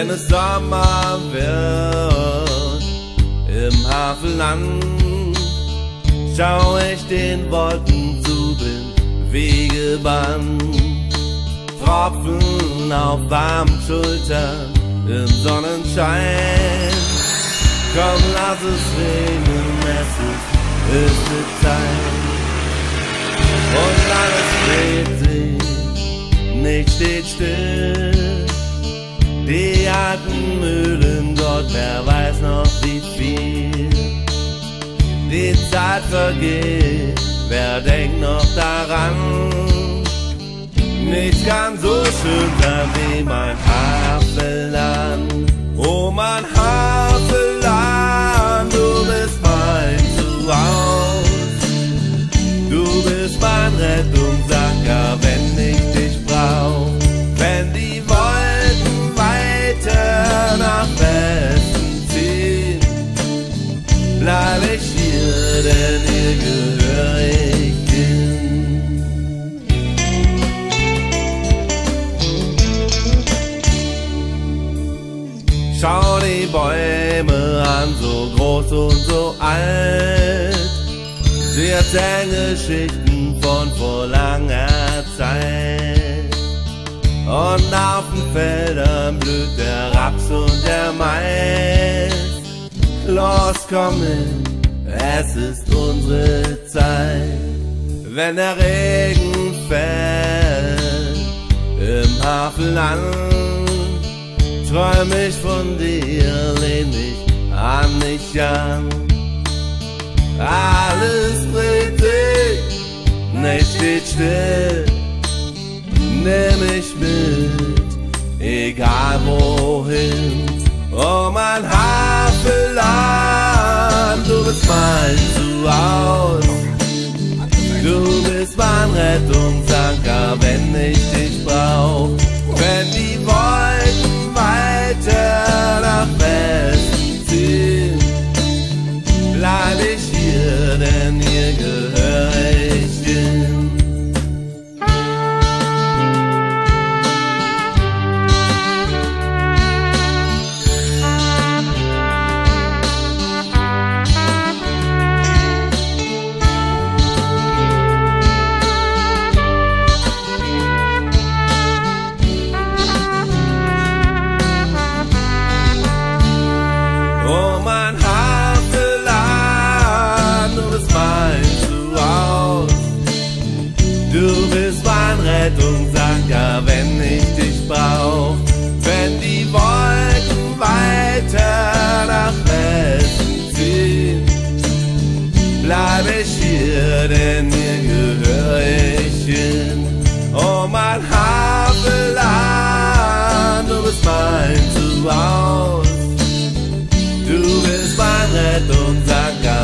Wenn es Sommer wird im Havelland, schau ich den Wolken zu, bin Wegeband. Tropfen auf warmen Schultern im Sonnenschein. Komm, lass es regnen, es ist die Zeit. Und alles dreht sich, nichts steht still. Die alten Mühlen dort, wer weiß noch wie viel. Die Zeit vergeht, wer denkt noch daran? Nichts kann so schön sein wie mein Havelland. Oh mein Havelland, du bist mein Zuhause. Du bist mein Rettungsanker, wenn ich dich brauch. Wenn die Wolken weiter nach Westen ziehen, bleib ich hier, denn hier gehör ich hin. Schau die Bäume an, so groß und so alt. Sie erzählen Geschichten von vor langer Zeit. Und auf den Feldern blüht der Raps und der Mais. Los, komm mit, es ist unsere Zeit. Wenn der Regen fällt im Havelland, träum ich von dir, lehn mich an dich an. Alles dreht sich, nichts steht still. Nimm mich mit, egal wohin. Oh mein Havelland, du bist mein Zuhause. Du bist mein Rettungsanker, wenn ich dich brauch. Wenn die Wolken weiter nach Westen ziehen, bleib ich hier, denn hier gehör ich hin. Oh mein Havelland, du bist mein Zuhause. Du bist mein Rettungsanker, wenn ich dich brauch. Wenn die Wolken weiter nach Westen ziehen, bleib ich hier, denn hier gehör ich hin. Oh mein Havelland, du bist mein Zuhause. Du bist mein Rettungsanker,